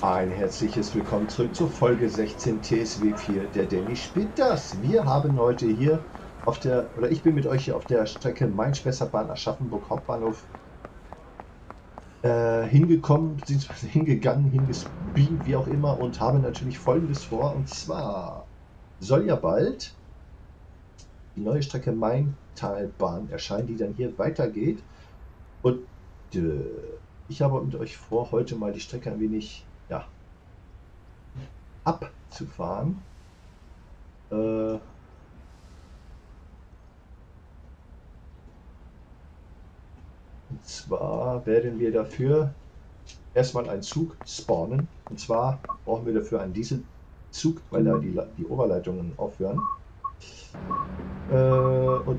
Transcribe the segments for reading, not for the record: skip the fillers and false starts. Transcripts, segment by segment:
Ein herzliches Willkommen zurück zur Folge 16 TSW 4. Der Danny spielt das. Wir haben heute hier auf der, oder ich bin mit euch hier auf der Strecke Main-Spessart-Bahn Aschaffenburg Hauptbahnhof hingekommen, beziehungsweise hingegangen, hingespeedet, wie auch immer, und habe natürlich Folgendes vor. Und zwar soll ja bald die neue Strecke Maintalbahn erscheinen, die dann hier weitergeht. Und ich habe mit euch vor, heute mal die Strecke ein wenig, ja, abzufahren. Und zwar werden wir dafür erstmal einen Zug spawnen. Und zwar brauchen wir dafür einen Dieselzug, weil da die Oberleitungen aufhören. Und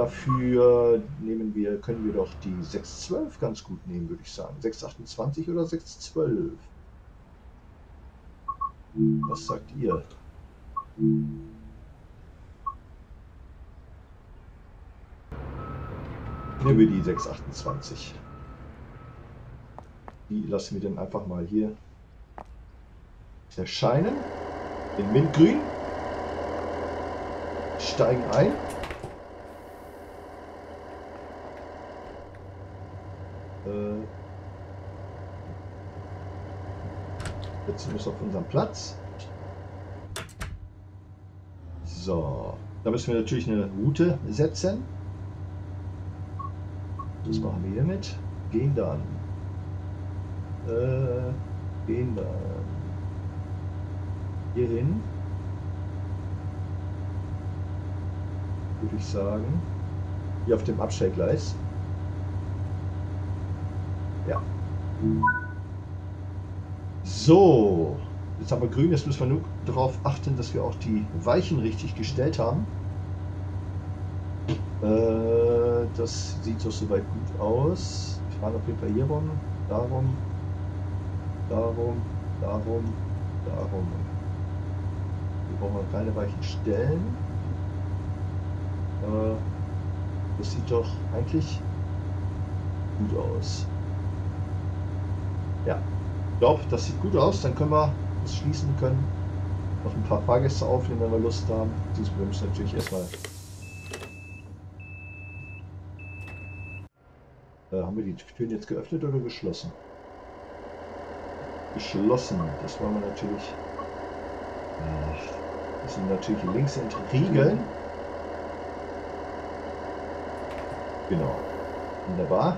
können wir doch die 612 ganz gut nehmen, würde ich sagen. 628 oder 612? Was sagt ihr? Nehmen wir die 628. Die lassen wir dann einfach mal hier erscheinen. In Mintgrün. Steigen ein. Setzen uns auf unseren Platz. So, da müssen wir natürlich eine Route setzen. Das machen wir hiermit. Gehen dann hier hin. Würde ich sagen. Hier auf dem Abstellgleis. Ja. So. Jetzt haben wir grün. Jetzt müssen wir nur darauf achten, dass wir auch die Weichen richtig gestellt haben. Das sieht doch soweit gut aus. Ich fahre auf jeden Fall hier rum. Darum. Darum. Darum. Darum. Hier brauchen wir keine Weichen stellen. Das sieht doch eigentlich gut aus. Ja, ich glaube, das sieht gut aus. Dann können wir das schließen können. Noch ein paar Fahrgäste aufnehmen, wenn wir Lust haben. Wir müssen natürlich erstmal. Haben wir die Türen jetzt geöffnet oder geschlossen? Geschlossen. Das wollen wir natürlich. Das sind natürlich links entriegeln. Genau. Wunderbar.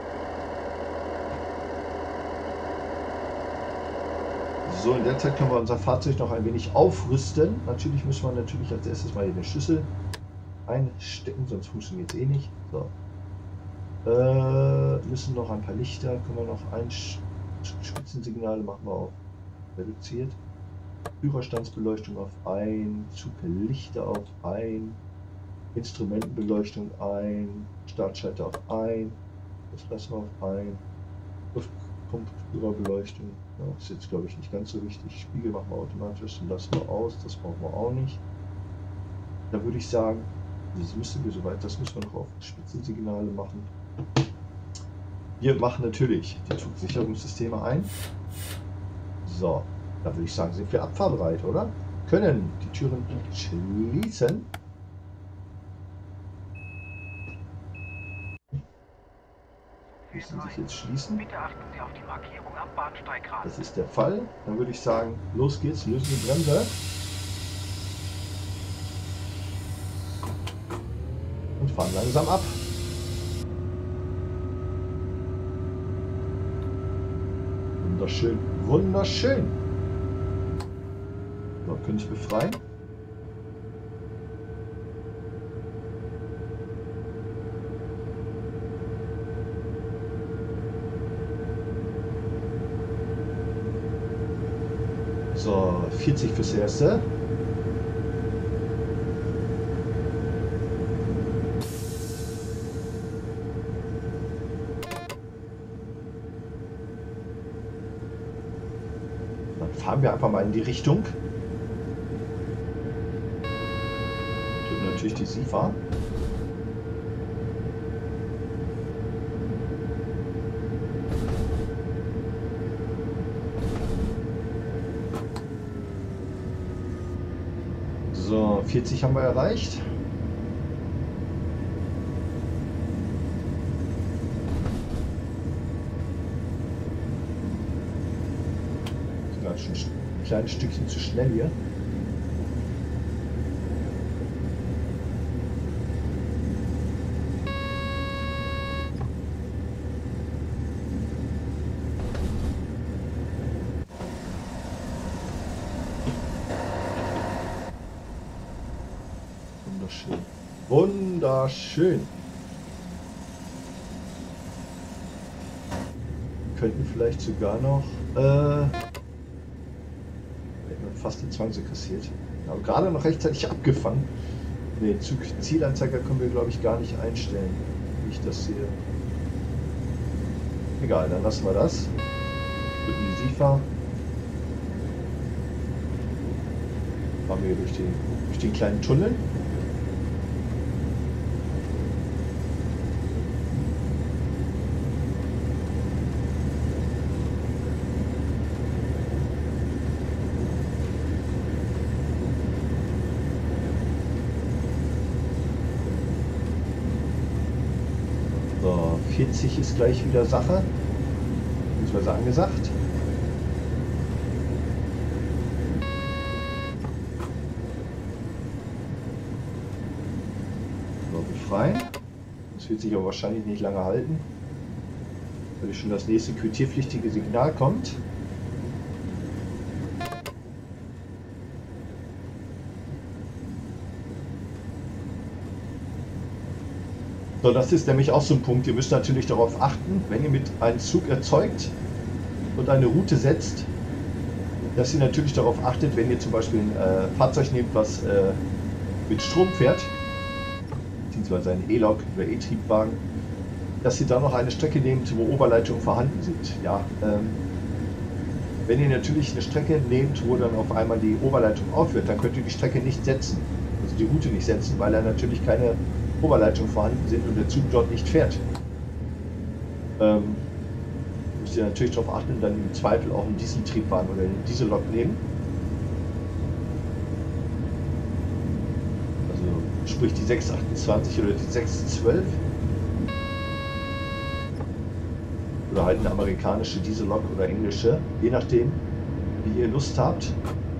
So, in der Zeit können wir unser Fahrzeug noch ein wenig aufrüsten. Natürlich müssen wir als erstes mal hier den Schlüssel einstecken, sonst funktioniert es eh nicht. So. Müssen noch ein paar Lichter, können wir noch Spitzensignale machen wir auf reduziert. Führerstandsbeleuchtung auf 1, Zuglichter auf 1, Instrumentenbeleuchtung ein, Startschalter auf 1, das lassen wir auf 1, Luftpumpenführerbeleuchtung, ja, ist jetzt glaube ich nicht ganz so wichtig, Spiegel machen wir automatisch, und lassen wir aus, das brauchen wir auch nicht. Da würde ich sagen, das müssen wir noch auf Spitzensignale machen. Wir machen natürlich die Zugsicherungssysteme ein. So, da würde ich sagen, sind wir abfahrbereit, oder? Können die Türen schließen. Müssen sich jetzt schließen. Bitte achten Sie auf die Markierung am Bahnsteigrad. Das ist der Fall. Dann würde ich sagen, los geht's, lösen die Bremse. Und fahren langsam ab. Wunderschön, wunderschön. So, können ich befreien. So, 40 fürs Erste. Dann fahren wir einfach mal in die Richtung. Drücken natürlich die SIFA. So, 40 haben wir erreicht. Sogar schon ein kleines Stückchen zu schnell hier. Wunderschön. Wunderschön. Wir könnten vielleicht sogar noch fast die Zwanze kassiert. Aber gerade noch rechtzeitig abgefangen. Ne, Zielanzeiger können wir glaube ich gar nicht einstellen. Wie ich das sehe. Egal, dann lassen wir das. Drücken die SIFA. Fahren wir durch den kleinen Tunnel. So, 40 ist gleich wieder Sache, beziehungsweise angesagt. So, befreien. Das wird sich aber wahrscheinlich nicht lange halten, weil schon das nächste quittierpflichtige Signal kommt. So, das ist nämlich auch so ein Punkt. Ihr müsst natürlich darauf achten, wenn ihr mit einem Zug erzeugt und eine Route setzt, dass ihr natürlich darauf achtet, wenn ihr zum Beispiel ein Fahrzeug nehmt, was mit Strom fährt, beziehungsweise ein E-Lok oder E-Triebwagen, dass ihr da noch eine Strecke nehmt, wo Oberleitungen vorhanden sind. Ja, wenn ihr natürlich eine Strecke nehmt, wo dann auf einmal die Oberleitung aufhört, dann könnt ihr die Strecke nicht setzen, also die Route nicht setzen, weil da natürlich keine Oberleitungen vorhanden sind und der Zug dort nicht fährt. Müsst ihr natürlich darauf achten, dann im Zweifel auch einen Dieseltriebwagen oder einen Diesellok nehmen. Also sprich die 628 oder die 612. Oder halt eine amerikanische Diesellok oder englische, je nachdem, wie ihr Lust habt.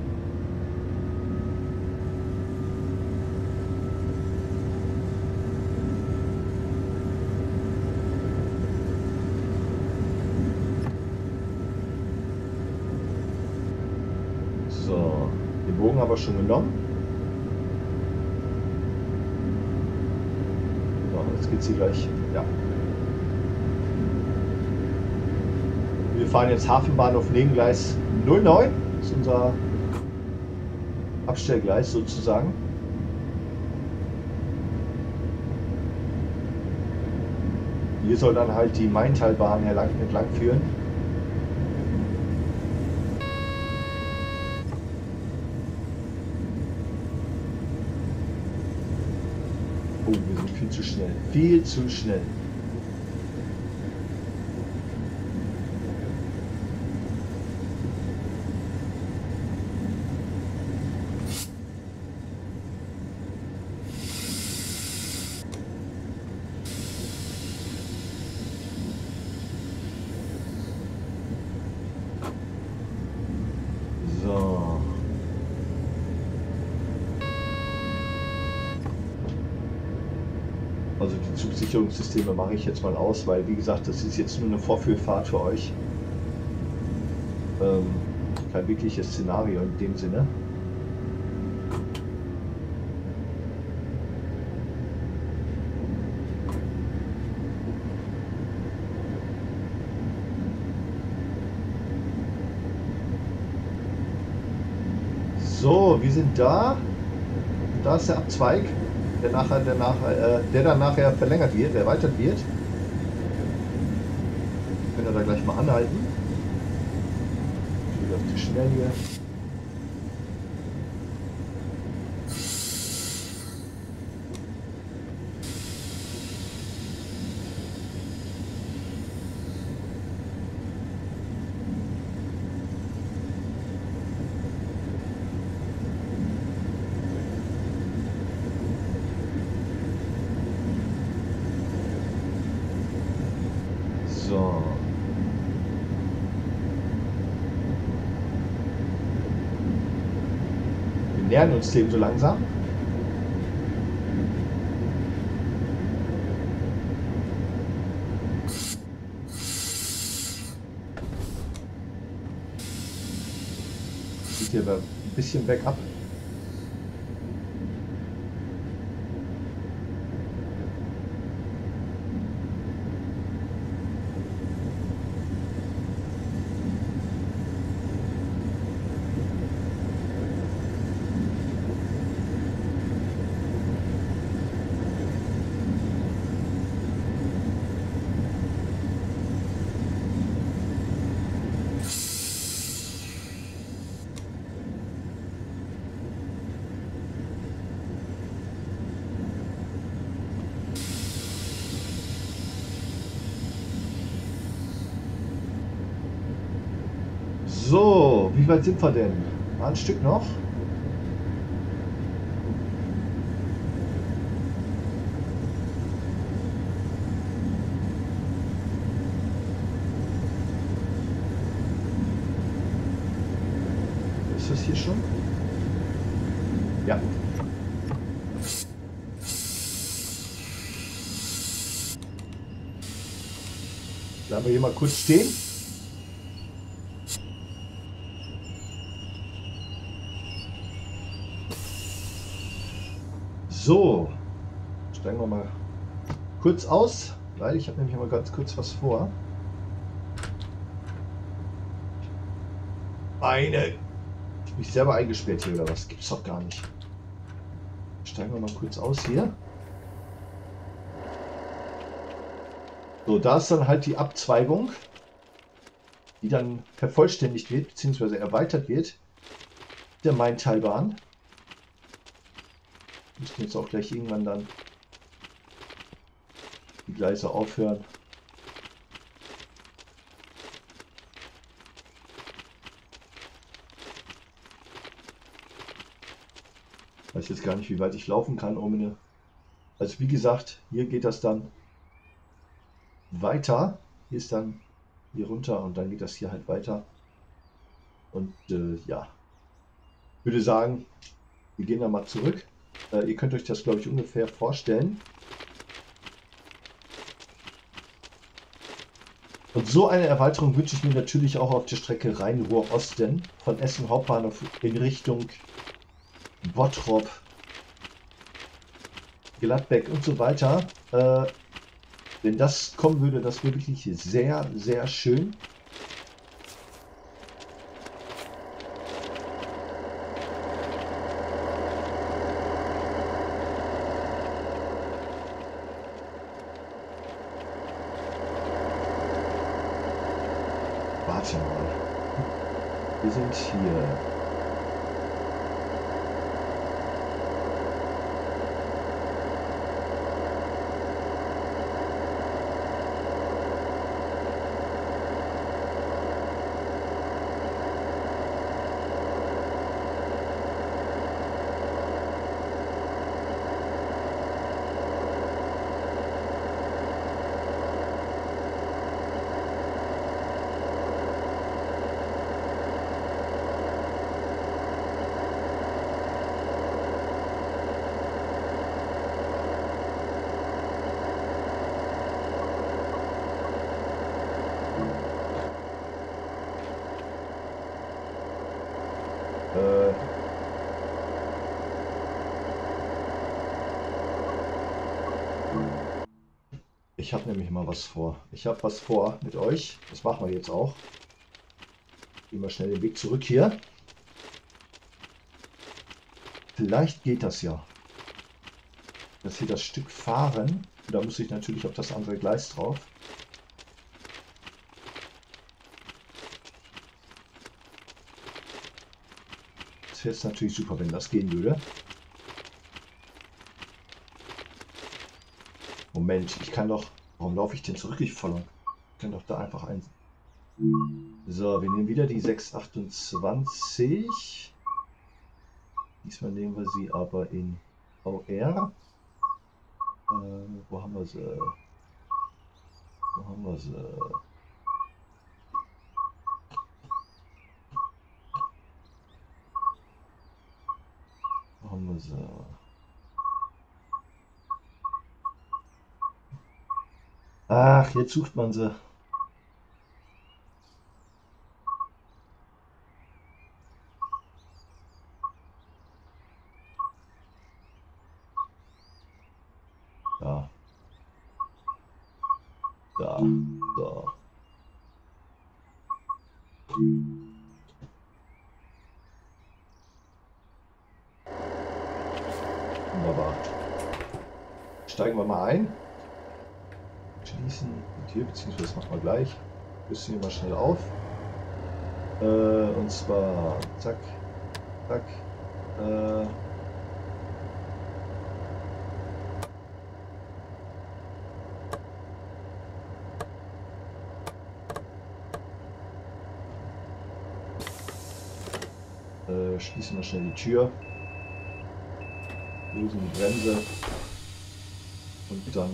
So, den Bogen haben wir schon genommen. So, jetzt geht sie gleich. Ja. Wir fahren jetzt Hafenbahnhof Nebengleis 09. Das ist unser Abstellgleis sozusagen. Hier soll dann halt die Maintalbahn entlang führen. Oh, wir sind viel zu schnell. Viel zu schnell. So. Also die Zugsicherungssysteme mache ich jetzt mal aus, weil wie gesagt, das ist jetzt nur eine Vorführfahrt für euch. Kein wirkliches Szenario in dem Sinne. So, wir sind da. Da ist der Abzweig, der dann nachher verlängert wird, erweitert wird. Können wir da gleich mal anhalten. Ich bin zu schnell hier. nähern uns dem so langsam. Sieht hier ein bisschen bergab. So, wie weit sind wir denn? Ein Stück noch. Ist das hier schon? Ja. Bleiben wir hier mal kurz stehen. So, steigen wir mal kurz aus, weil ich habe nämlich mal ganz kurz was vor. Ich bin selber eingesperrt hier oder was? Gibt's doch gar nicht. Steigen wir mal kurz aus hier. So, da ist dann halt die Abzweigung, die dann vervollständigt wird, beziehungsweise erweitert wird, der Maintalbahn. Müssen jetzt auch gleich irgendwann dann die Gleise aufhören. Ich weiß jetzt gar nicht, wie weit ich laufen kann, ohne. Also wie gesagt, hier geht das dann weiter. Hier ist dann hier runter und dann geht das hier halt weiter. Und ja, ich würde sagen, wir gehen da mal zurück. Ihr könnt euch das, glaube ich, ungefähr vorstellen. Und so eine Erweiterung wünsche ich mir natürlich auch auf der Strecke Rhein-Ruhr-Osten von Essen Hauptbahnhof in Richtung Bottrop, Gladbeck und so weiter. Wenn das kommen würde, das wäre wirklich sehr, sehr schön. Warte mal. Wir sind hier. Ich habe nämlich mal was vor. Ich habe was vor mit euch. Das machen wir jetzt auch. Gehen wir schnell den Weg zurück hier. Vielleicht geht das ja. Dass hier das Stück fahren. Und da muss ich natürlich auf das andere Gleis drauf. Das wäre jetzt natürlich super, wenn das gehen würde. Moment, ich kann doch... Warum laufe ich denn zurück? Ich kann doch da einfach ein... So, wir nehmen wieder die 628. Diesmal nehmen wir sie aber in VR. Wo haben wir sie? Wo haben wir sie? So. Ach, jetzt sucht man sie. Da. Da. So. Wunderbar. Steigen wir mal ein. Schließen die Tür, beziehungsweise das machen wir gleich. Rüsten wir mal schnell auf. Und zwar zack, zack. Schließen wir schnell die Tür. Lösen die Bremse. Und dann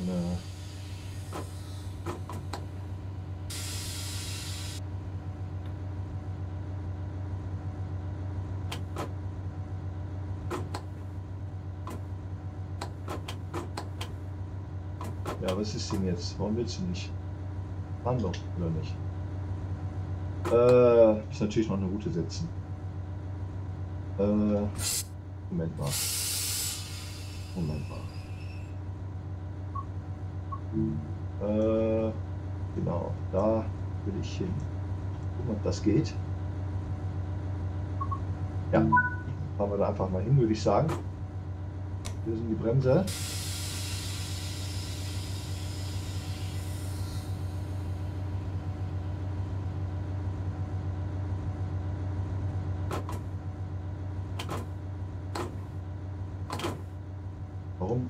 ja, was ist denn jetzt? Warum willst du nicht? Fahren doch, oder nicht? Muss natürlich noch eine Route setzen. Moment mal. Genau, da will ich hin. Gucken, ob das geht. Ja, fahren wir da einfach mal hin, würde ich sagen. Lösen die Bremse. Warum?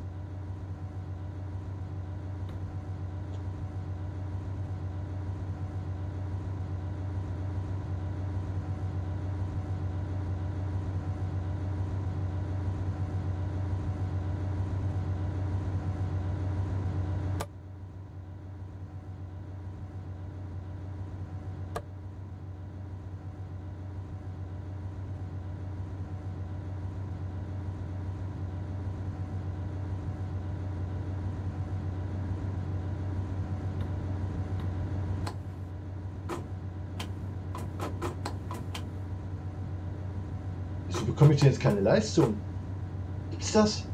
Wieso bekomme ich denn jetzt keine Leistung? Gibt's das?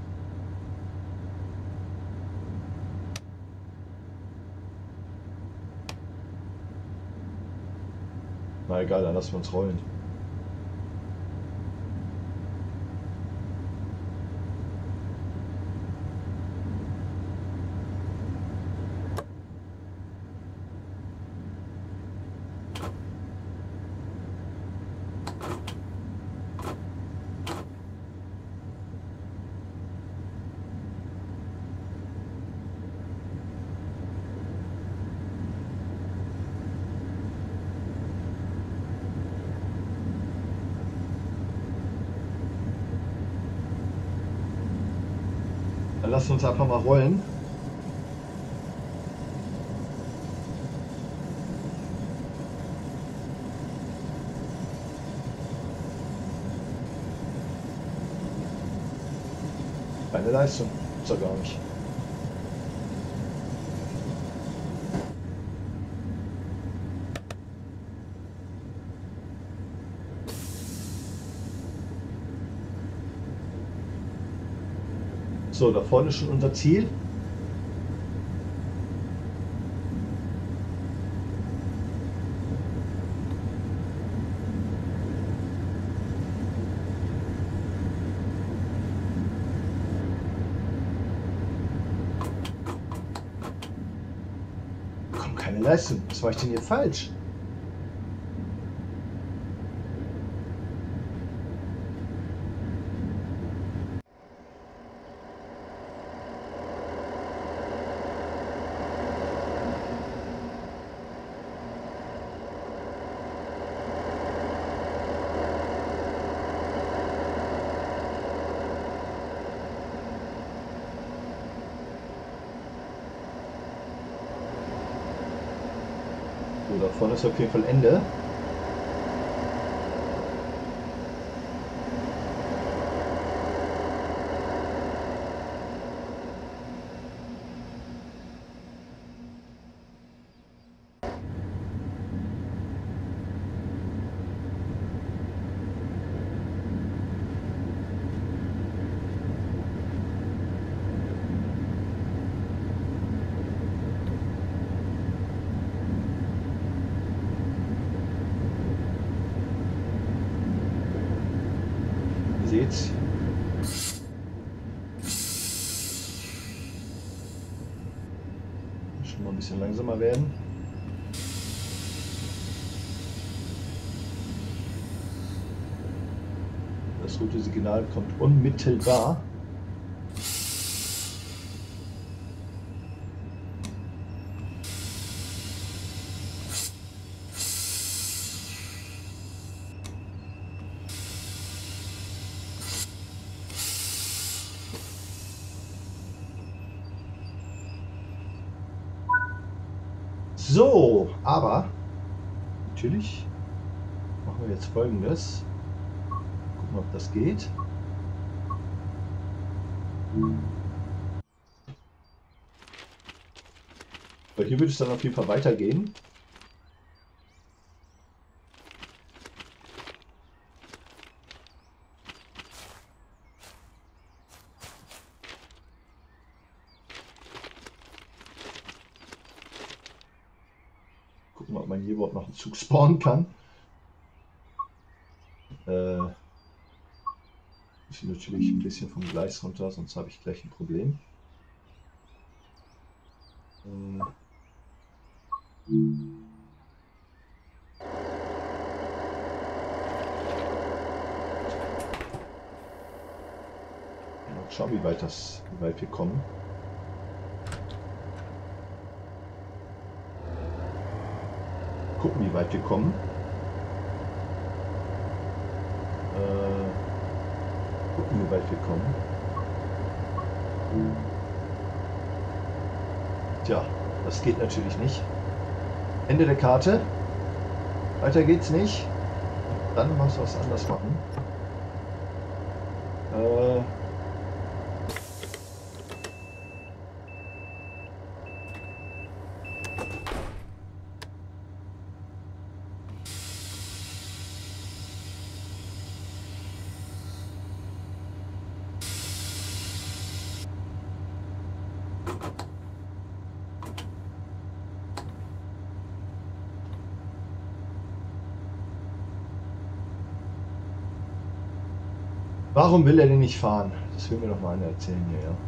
Na egal, dann lassen wir uns rollen. Dann lassen wir uns einfach mal rollen. Keine Leistung, ist ja gar nicht. So, da vorne ist schon unser Ziel. Komm, keine Leistung. Was war ich denn hier falsch? So, da vorne ist auf jeden Fall Ende. seht. Schon mal ein bisschen langsamer werden. Das rote Signal kommt unmittelbar. So, aber natürlich machen wir jetzt Folgendes. Gucken, ob das geht. Weil hier würde es dann auf jeden Fall weitergehen. Gucken, ob man hier überhaupt noch einen Zug spawnen kann. Ich natürlich ein bisschen vom Gleis runter, sonst habe ich gleich ein Problem. Schauen, wie weit wir kommen. Gucken, wie weit wir kommen. Gucken, wie weit wir kommen. Tja, das geht natürlich nicht. Ende der Karte. Weiter geht's nicht. Dann muss was anders machen. Warum will er denn nicht fahren? Das will mir doch mal einer erzählen hier, ja.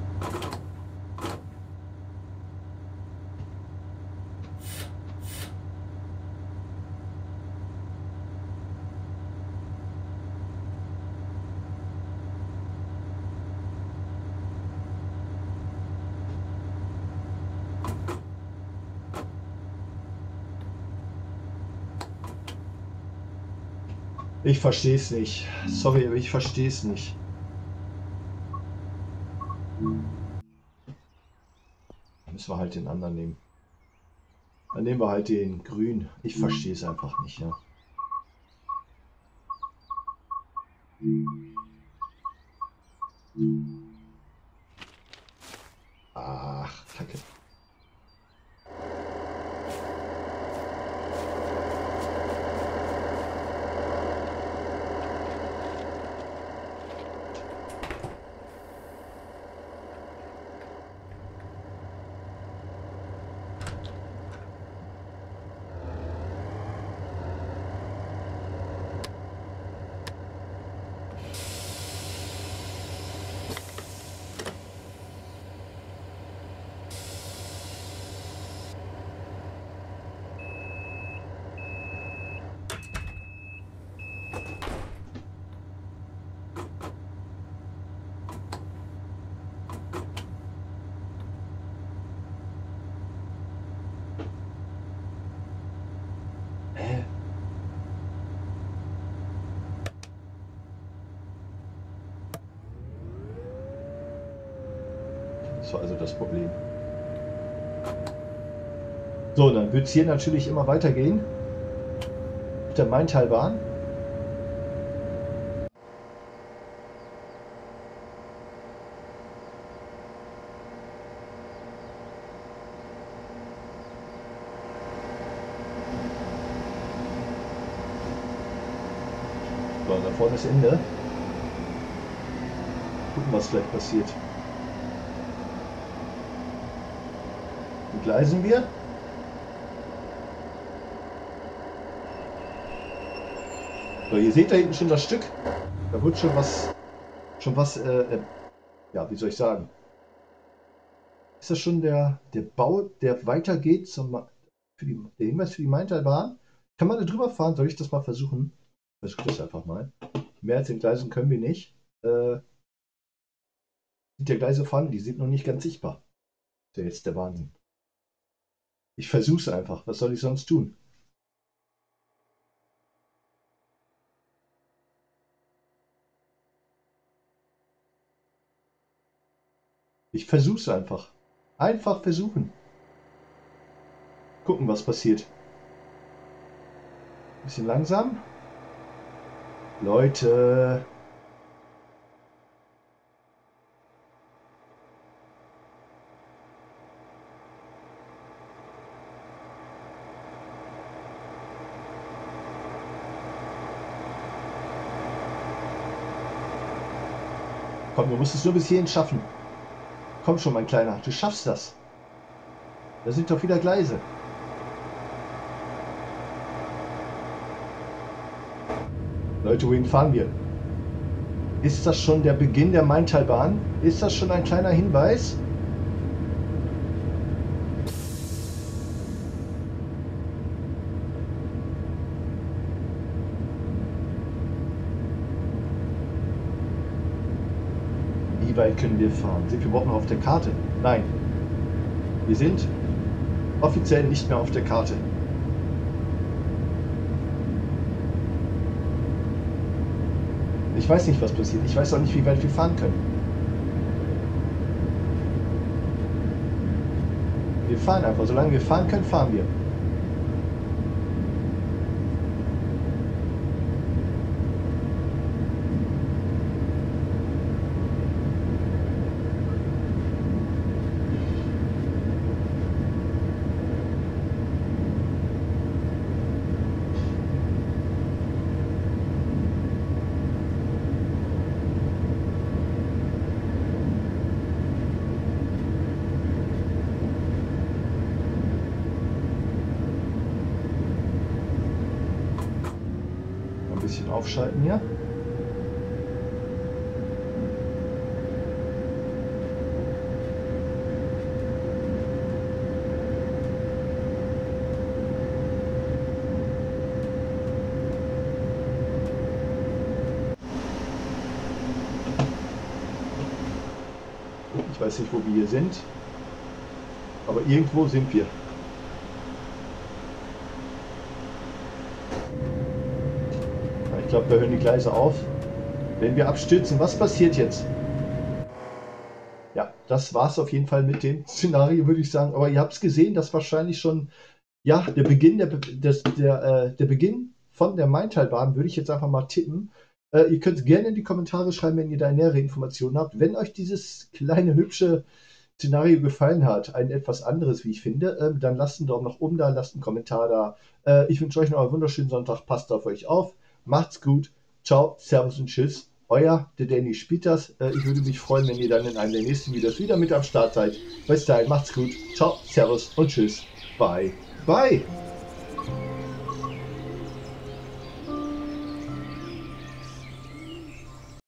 Ich verstehe es nicht. Sorry, aber ich verstehe es nicht. Müssen wir halt den anderen nehmen. Dann nehmen wir halt den grün. Ich verstehe es einfach nicht, ja. Ach, Kacke. Das war also das Problem. So, dann wird es hier natürlich immer weitergehen. Mit der Maintalbahn. So, da vorne ist Ende. Gucken, was gleich passiert. Entgleisen wir. So, ihr seht da hinten schon das Stück. Da wird schon was, ja, wie soll ich sagen? Ist das schon der Bau, der weitergeht der Hinweis für die Maintalbahn? Kann man da drüber fahren? Soll ich das mal versuchen? Versuch das einfach mal. Mehr als den Gleisen können wir nicht. Sind ja Gleise vorhanden, die sind noch nicht ganz sichtbar. Das ist ja jetzt der Wahnsinn. Ich versuch's einfach. Was soll ich sonst tun? Ich versuch's einfach. Einfach versuchen. Gucken, was passiert. Bisschen langsam. Leute. Komm, du musst es nur bis hierhin schaffen. Komm schon, mein Kleiner. Du schaffst das. Da sind doch wieder Gleise. Leute, wohin fahren wir? Ist das schon der Beginn der Maintalbahn? Ist das schon ein kleiner Hinweis? Wie weit können wir fahren? Sind wir überhaupt noch auf der Karte? Nein. Wir sind offiziell nicht mehr auf der Karte. Ich weiß nicht, was passiert. Ich weiß auch nicht, wie weit wir fahren können. Wir fahren einfach. Solange wir fahren können, fahren wir. Ein bisschen aufschalten hier. Ich weiß nicht, wo wir hier sind, aber irgendwo sind wir. Ich glaube, da hören die Gleise auf. Wenn wir abstürzen, was passiert jetzt? Ja, das war es auf jeden Fall mit dem Szenario, würde ich sagen. Aber ihr habt es gesehen, das wahrscheinlich schon, ja, der Beginn, der Beginn von der Maintalbahn, würde ich jetzt einfach mal tippen. Ihr könnt gerne in die Kommentare schreiben, wenn ihr da nähere Informationen habt. Wenn euch dieses kleine, hübsche Szenario gefallen hat, ein etwas anderes, wie ich finde, dann lasst einen Daumen nach oben da, lasst einen Kommentar da. Ich wünsche euch noch einen wunderschönen Sonntag. Passt auf euch auf. Macht's gut. Ciao, Servus und Tschüss. Euer, der Danny spielt das. Ich würde mich freuen, wenn ihr dann in einem der nächsten Videos wieder mit am Start seid. Bis dahin, macht's gut. Ciao, Servus und Tschüss. Bye. Bye.